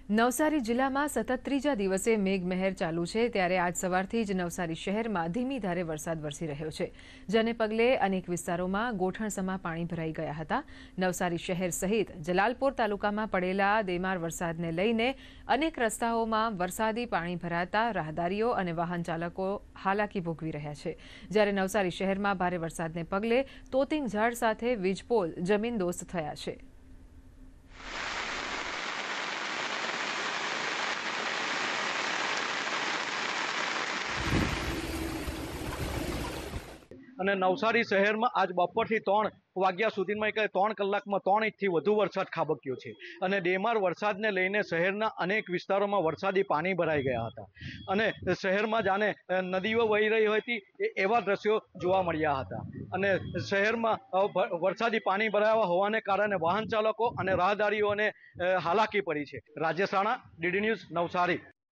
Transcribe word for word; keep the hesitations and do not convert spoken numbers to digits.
નવસારી જિલ્લામાં સતત ત્રીજા દિવસે મેઘમહેર ચાલુ છે ત્યારે આજ સવારથી જ નવસારી શહેરમાં ધીમી ધારે વરસાદ વરસી રહ્યો છે, જેને પગલે અનેક વિસ્તારોમાં ગોઠણસમા પાણી ભરાઈ ગયા હતા। નવસારી શહેર સહિત જલાલપોર તાલુકામાં પડેલા દેમાર વરસાદને લઈને અનેક રસ્તાઓમાં વરસાદી પાણી ભરાતા રાહદારીઓ અને વાહન ચાલકો હાલાકી ભોગવી રહ્યા છે, જ્યારે નવસારી શહેરમાં ભારે વરસાદને પગલે તોતિંગ ઝાડ સાથે વીજપોલ જમીનદોસ્ત થયા છે। અને નવસારી શહેરમાં આજ બપોરથી ત્રણ વાગ્યા સુધીમાં એક ત્રણ કલાકમાં ત્રણ ઇંચથી વધુ વરસાદ ખાબક્યો છે અને દેમાર વરસાદને લઈને શહેરના અનેક વિસ્તારોમાં વરસાદી પાણી ભરાઈ ગયા હતા અને શહેરમાં જાણે નદીઓ વહી રહી હતી એવા દ્રશ્યો જોવા મળ્યા હતા અને શહેરમાં વરસાદી પાણી ભરાયા હોવાને કારણે વાહન ચાલકો અને રાહદારીઓને હાલાકી પડી છે। Rajesh Rana, DD news, Navsari.